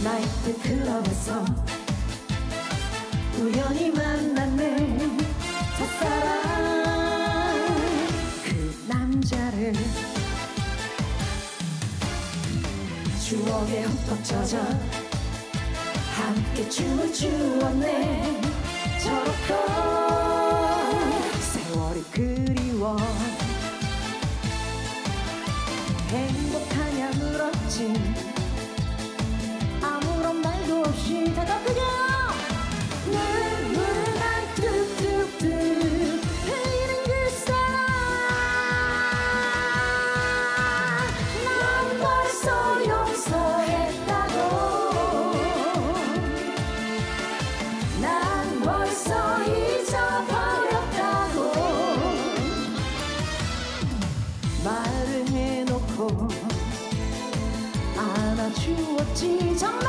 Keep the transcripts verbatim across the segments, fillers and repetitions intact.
나이트클럽에서 우연히 만났네 첫사랑 그 남자를 추억에 흠뻑 젖어 함께 춤을 추었네 저렇게 세월이 그리워 행복하냐 물었지 아무런 말도 없이 다가가게 눈물만 뚝뚝뚝 흘리는 그 사람 난 벌써 용서했다고 난 벌써 잊어버렸다고 말을 해놓고 안아주었지 정말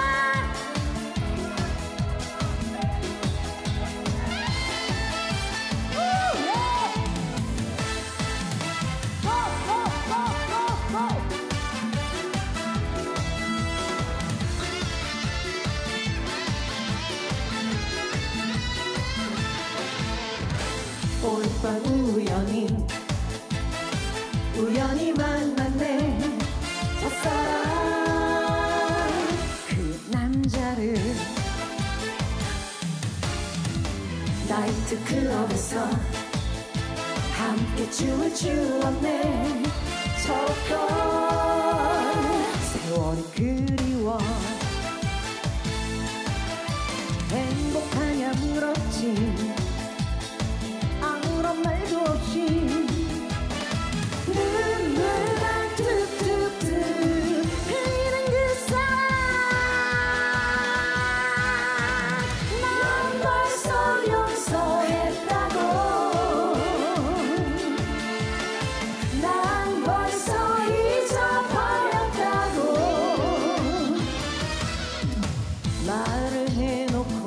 오늘 밤 우연히 우연히 만났네 첫사랑 그 남자를 나이트클럽에서 함께 춤을 추었네 저렇게 세월이 그리워 행복하냐 물었지 아무런 말도 없이 눈물만 뚝뚝뚝 흘리는 그 사람 난 벌써 용서했다고 난 벌써 잊어버렸다고 말을 해놓고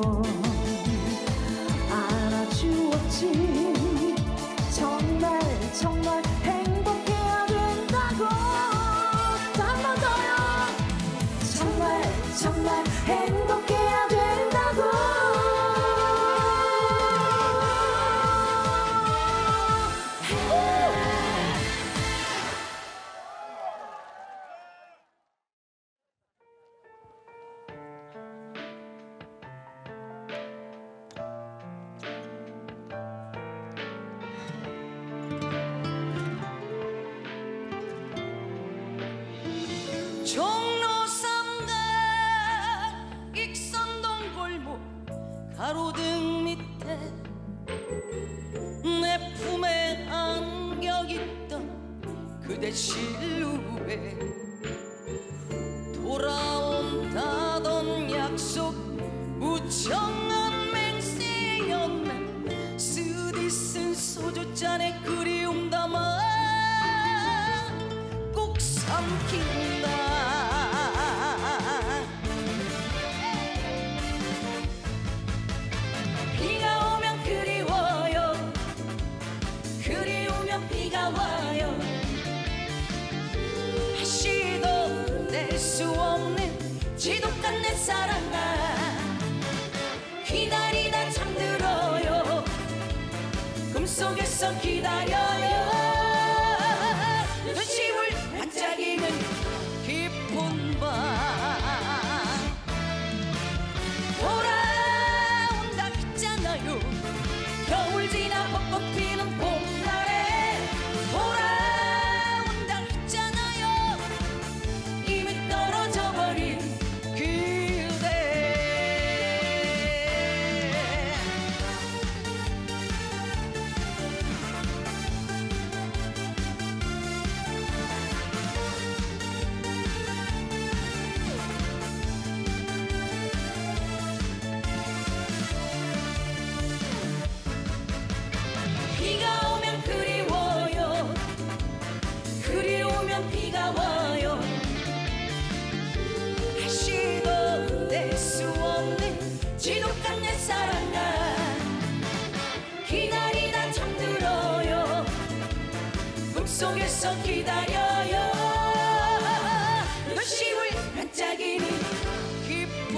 안아주었지 정말 정말 행복해야 된다고 한 번 더요 정말 정말 행복해야 된다고 종로 삼가 익선동 골목 가로등 밑에 내 품에 안겨 있던 그대 실루엣 돌아온다던 약속 우청한 맹세였나 쓰디쓴 소주잔에 그리움 담아 꼭 삼킨다 비가 오면 그리워요 그리우면 비가 와요 다시도 뗄 수 없는 지독한 내 사랑아 기다리다 잠들어요 꿈속에서 기다려요 눈시울 반짝이는 깊은 밤 돌아온다 했잖아요 겨울 지나 벚꽃 피는 봄날에 돌아온다 했잖아요 이미 떨어져 버린 그대 비가 와요 다시도 뗄 수 없는 지독한 내 사랑아 기다리다 잠들어요 꿈속에서 기다려요 눈시울 반짝이는 깊은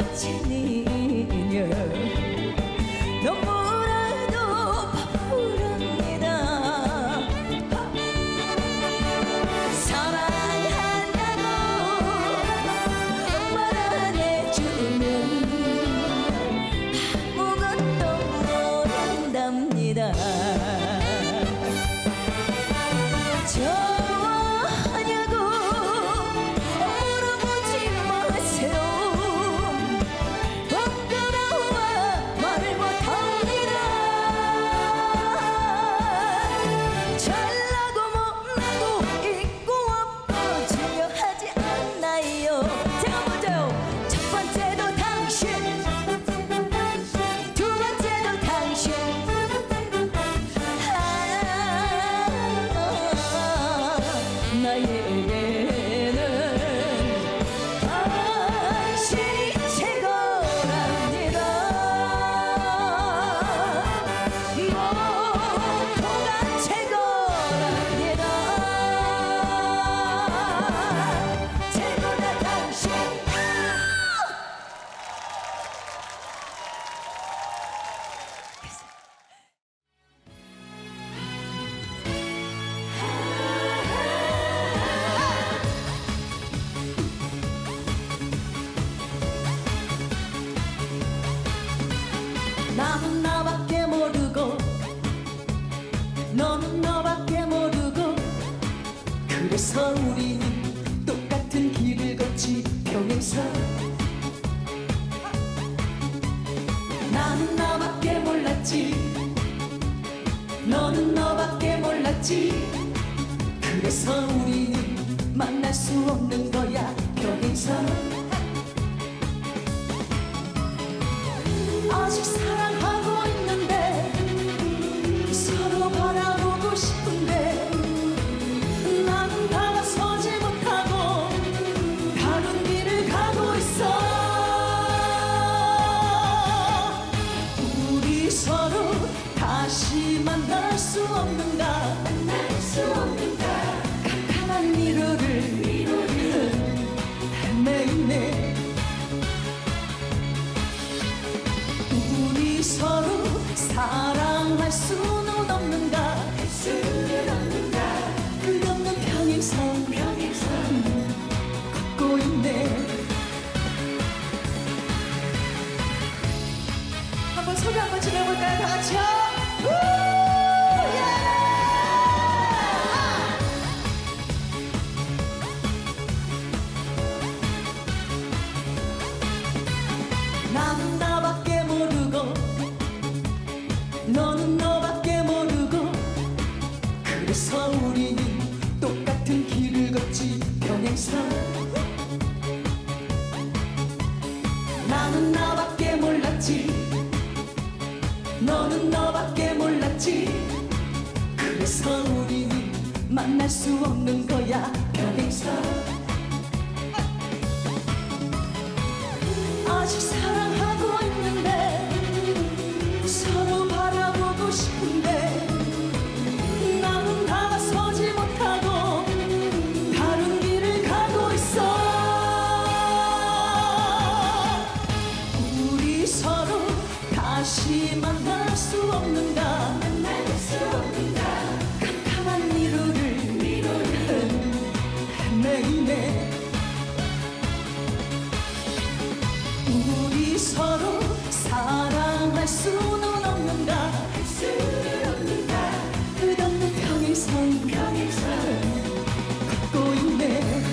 값진 인연 눈물에도 부릅니다. 사랑한다고 말 안 해주면 아무것도 모른답니다. 좋아하냐고 물어보지 마세요. 부끄러워 말을 못합니다. 잘나고 못나고 있고 없고 중요하지 않나요. 제가 먼저요. 첫 번째도 당신, 두 번째도 당신. 아, 나에게는 당신이 최고랍니다. 모두가 최고랍니다. 최고다 당신. 나는 나밖에 모르고 너는 너밖에 모르고 그래서 우리는 똑같은 길을 걷지 평행선. 나는 나밖에 몰랐지 너는 너밖에 몰랐지 그래서 우리는 만날 수 없는 거야 평행선. 아직 사랑하고 있는데 서로 바라보고 싶은데 나는 다가서지 못하고 다른 길을 가고 있어. 우리 서로 다시 만날 수 없는가 만날 수 없는가 깜깜한 미로를 미로를 헤매네. 우리 서로 사랑할 수는 없는가 할 수는 없는가 끝없는 평행선 평행선 걷고 있네. 한번 소리 한번 질러볼까요 다 같이요. 우! 예! 나는 나밖에 모르고 너는 너밖에 모르고 그래서 우리는 똑같은 길을 걷지 평행선. 나는 나밖에 몰랐지 너는 너밖에 몰랐지 그래서 우리는 만날 수 없는 거야 평행선. 아직 사랑하고 있는데 서로 바라보고 싶은데 나는 다가서지 못하고 다른 길을 가고 있어. 우리 서로 다시 만날 수 없는가 만날 수 없는가 깜깜한 미로를 미로를 헤매네. 우리 서로 사랑할 수는 없는가 할 수는 없는가 끝없는 평행선 평행선 걷고 있네.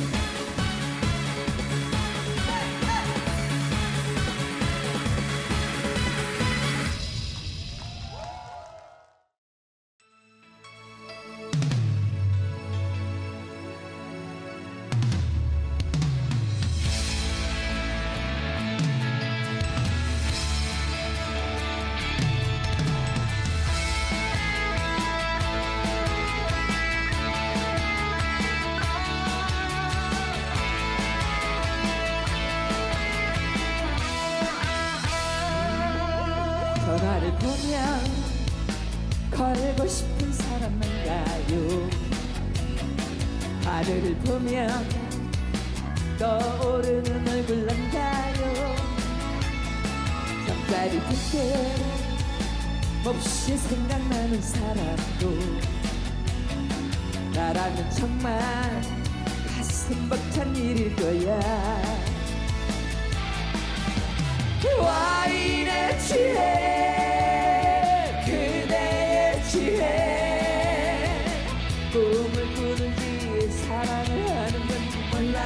전화를 보면 걸고 싶은 사람만가요. 하늘을 보면 떠오르는 얼굴 난가요. 잠자리 들 때 몹시 생각나는 사람도 나라면 정말 가슴 벅찬 일일 거야. 와인에 취해 그대의 취해 꿈을 꾸는지 사랑을 하는 건지 몰라.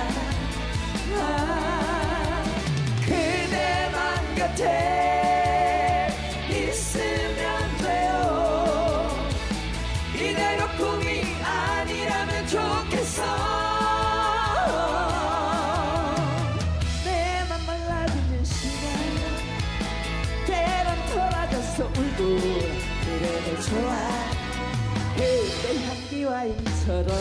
아, 그대만 곁에 있으면 돼요. 이대로 꿈이 아니라면 좋겠어. 내 맘 말라주는 시간 때론 돌아져서 울고 그래도 좋아. 그대 향기 와인처럼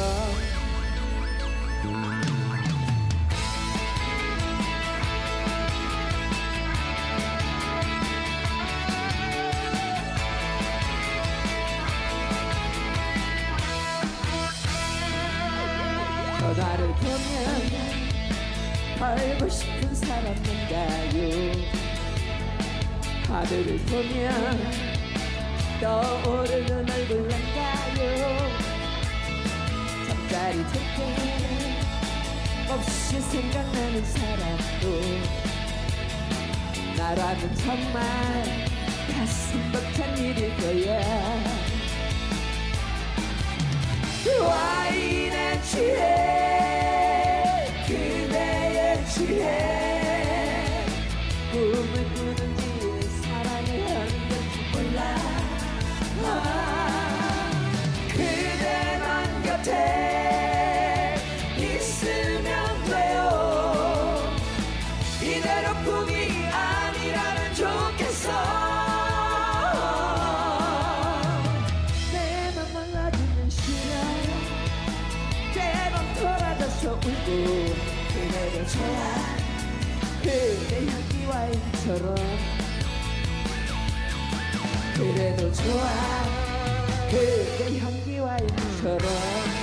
전화를 보면 알고 싶은 사람인가요? 하늘을 보면 떠오르는 얼굴인가요? 잠자리 들 때 없이 생각나는 사람도 나라면 정말 가슴 벅찬 일일 거야. 와인에 취해 그대의 취해 꿈을 꾸는지 사랑을 하는 건지 몰라. 아, 그대만 곁에 있으면 돼요. 이대로 꿈이 아니라면 좋겠어. 내 맘 몰라주는 시간 때론 돌아져서 울고 그대로 좋아. 그대 향기 와인처럼 그래도 좋아. 그대 향기 와인처럼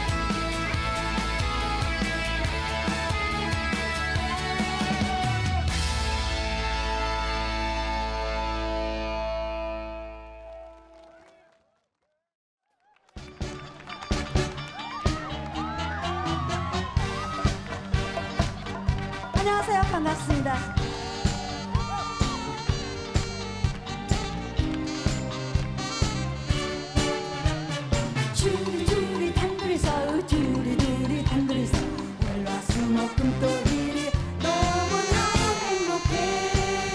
안녕하세요. 반갑습니다. 줄줄이 단둘이서 줄이둘이 단둘이서 월화수목금토일이 너무너무 행복해.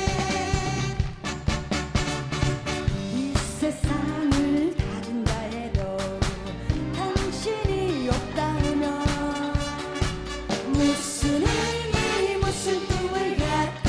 이 세상을 가진다 해도 당신이 없다면 무슨 의미 무슨 꿈을 갖고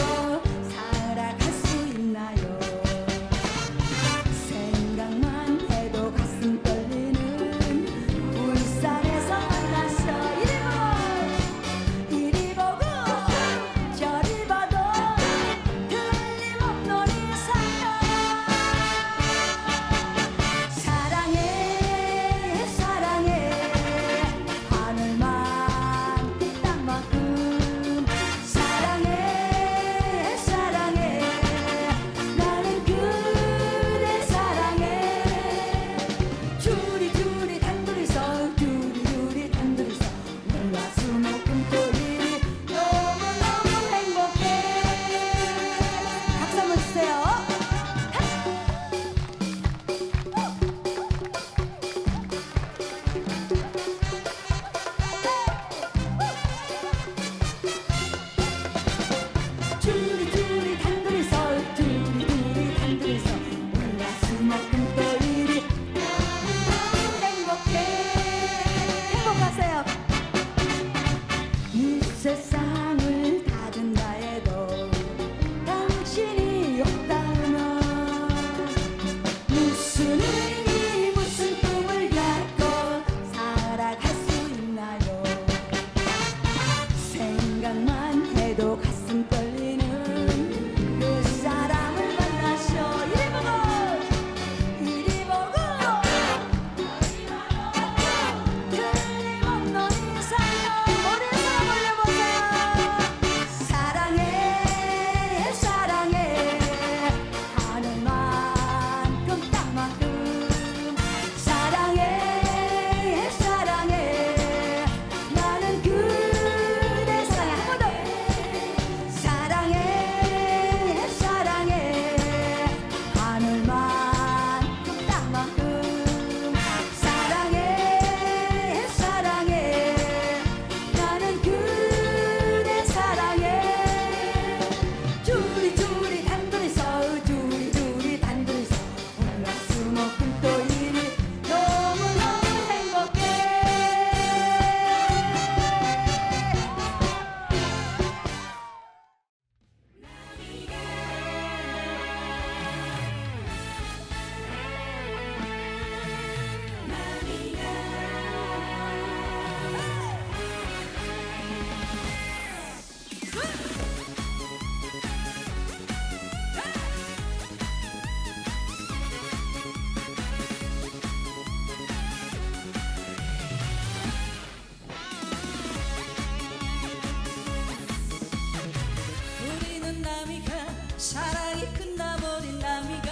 사랑이 끝나버린 나미가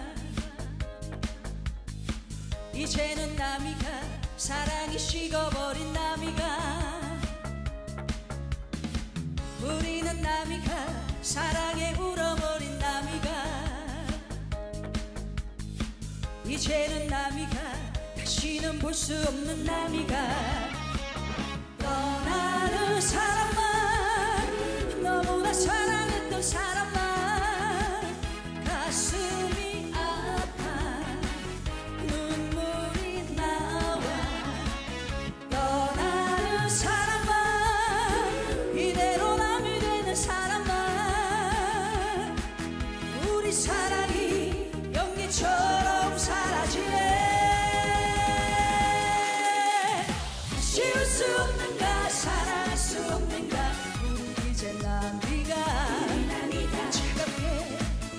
이제는 나미가 사랑이 식어버린 나미가 우리는 나미가 사랑에 울어버린 나미가 이제는 나미가 다시는 볼 수 없는 나미가 떠나는 사람만 너무나 사랑했던 사람만 가슴이 아파 눈물이 나와 떠나는 사람만 이대로 남이 되는 사람만 우리 사랑이 연기처럼 사라지네 아쉬울 수 없는가 사랑할 수 없는가 우리 이제 나미가 차갑게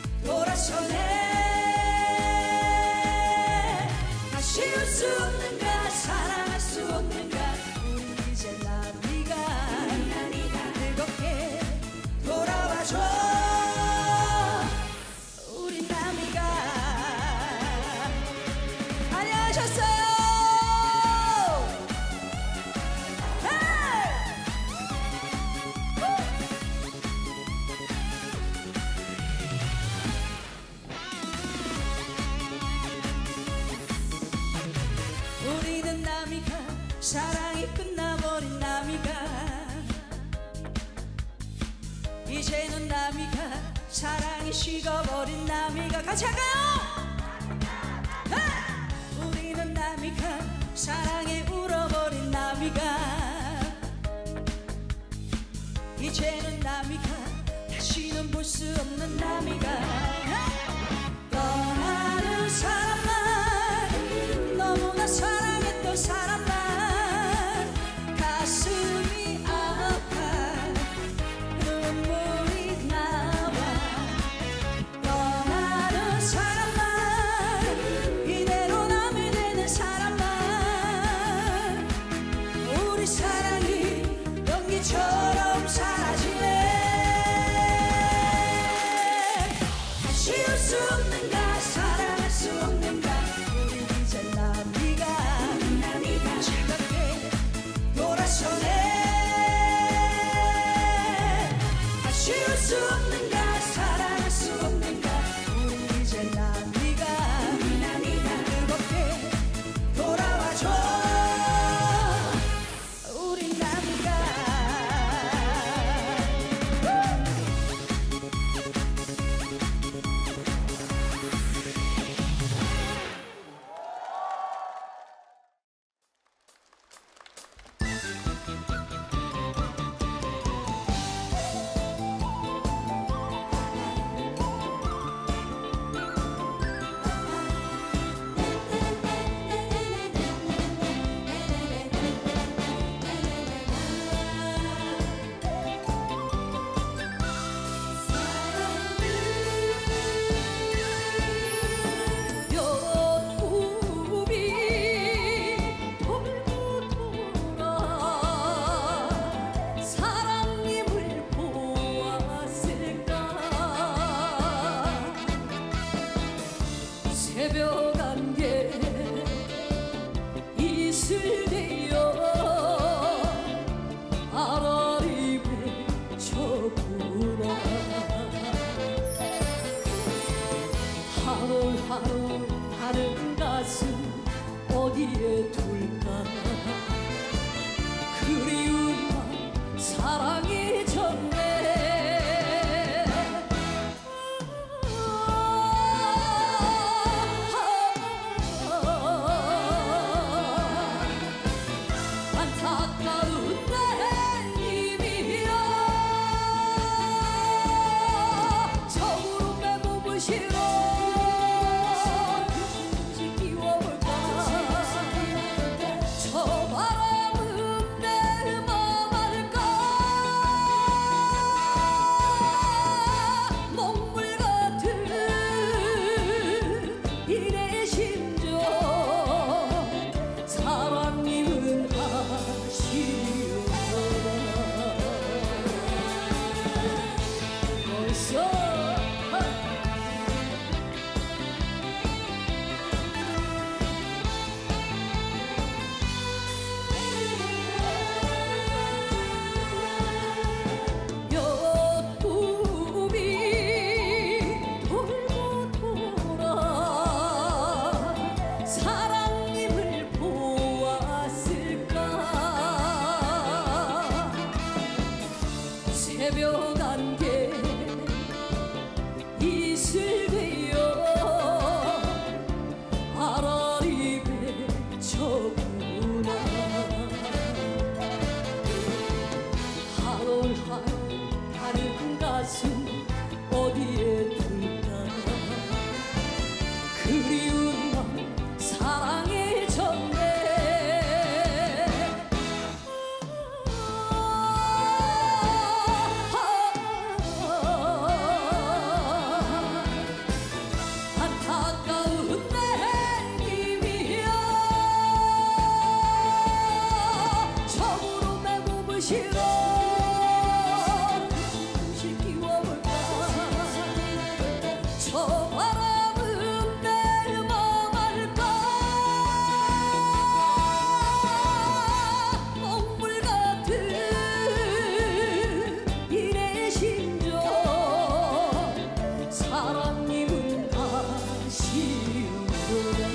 돌아서네 아쉬울 수 없는가 사랑할 수 없는가 우리 이제 나미가 뜨겁게 돌아와줘 우리 나미가 안녕하셨어요. 우리는 나미가 사랑이 끝나버린 나미가 이제는 나미가 사랑이 식어버린 나미가 같이 할까요? 하! 우리는 나미가 사랑에 울어버린 나미가 이제는 나미가 다시는 볼 수 없는 나미가 떠나는 사람만 너무나 사랑했던 사람만 가슴이 아파 눈물이 나와 떠나는 사람만 이대로 남이 되는 사람만 우리 사랑이 연기처럼 사라지네 아쉬울 수 없는가 사랑할 수 없는가 우리 이제 나미가 차갑게 돌아서네 아쉬울 수 없는가 사랑할 수 없는가 우리 이제 나미가 뜨겁게 돌아와줘 우리 나미가 새벽 안개 이슬되어 아라리를 쳤구나 하루하루 하는 가슴 어디에 둘까 그리운 맘 사랑이 졌네 안타까운 내 님이여 저구름에 몸을 실어 지키워 흘러간 게 이슬 되어 아라리 배쳤구나. 하늘하늘 다른 가슴 어디에 둘까. 그리운 맘 사랑에 졌네. 안타까운 내 힘이야. 처음으로 내 몸을 실어 조금씩 키워볼까. 저 바람은 내 맘 알까. 먹물 같은 이내 심정 사랑님은 아쉬우구나.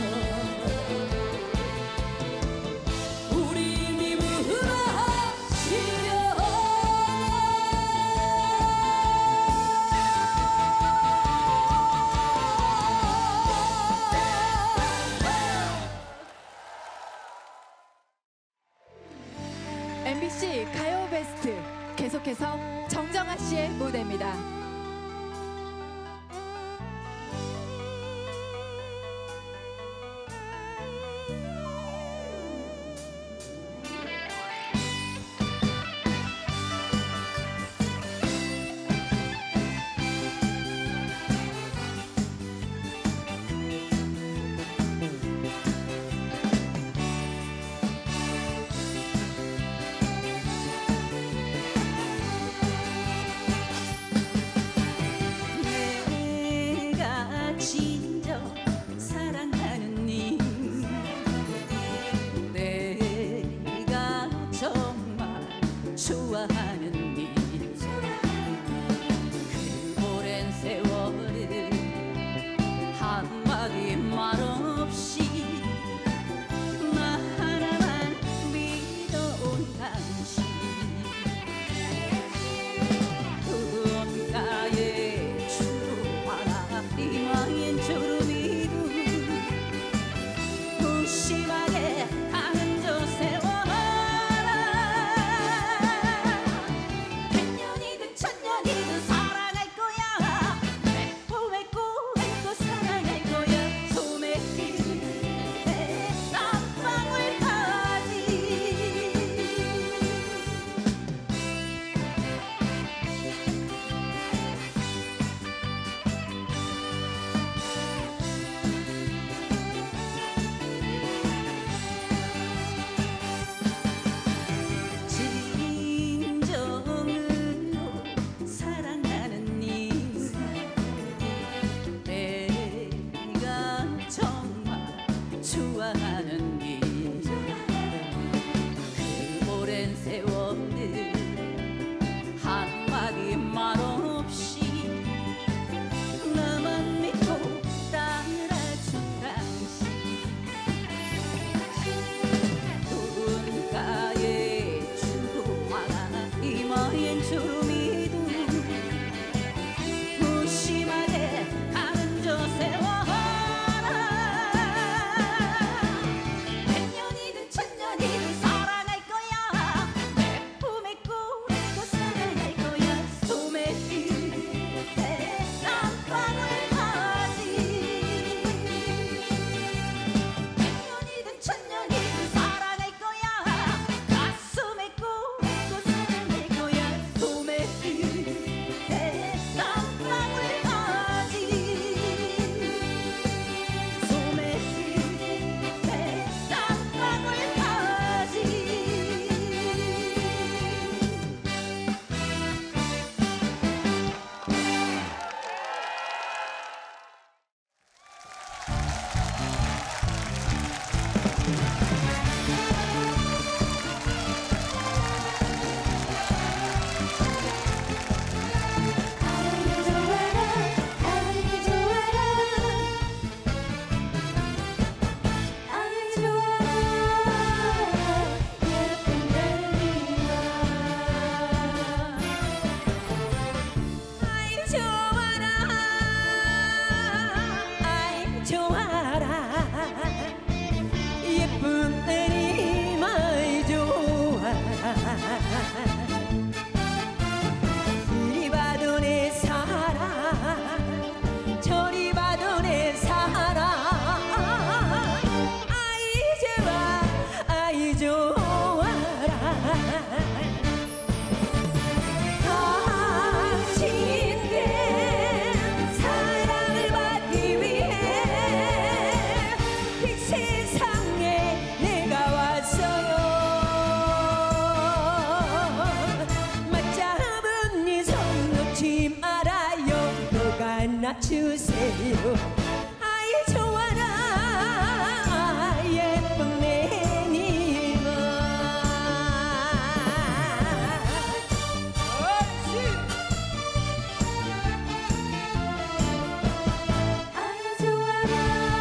우리님은 아쉬워. 엠비씨 가요 베스트 계속해서 정정아 씨의 무대입니다. 안아주세요. 아이 좋아라 예쁜 내님아. 아이 좋아라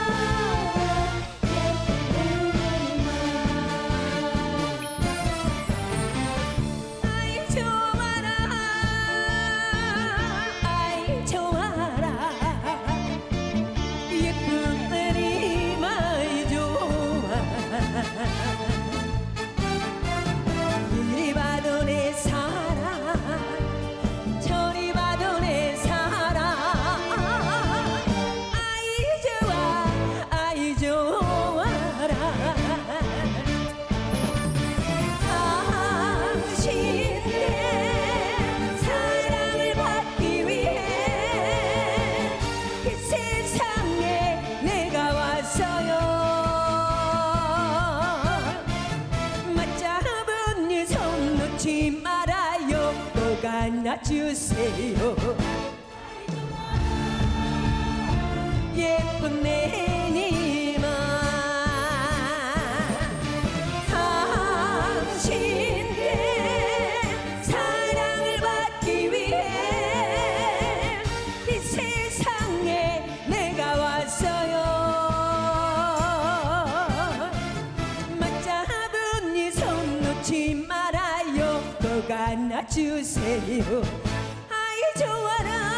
이리 봐도 내 사랑 저리 봐도 내 사랑. 아이 좋아 아이 좋아라. 당신의 사랑을 받기 위해 이 세상에 내가 왔어요. 맞잡은 이 손 놓지 말아요. 꼭 안아주세요. 예쁜 내님아. 당신의 사랑을 받기 위해 이 세상에 내가 왔어요. 맞잡은 이 손 놓지 말아요. 꼭 안아주세요. 아이 좋아라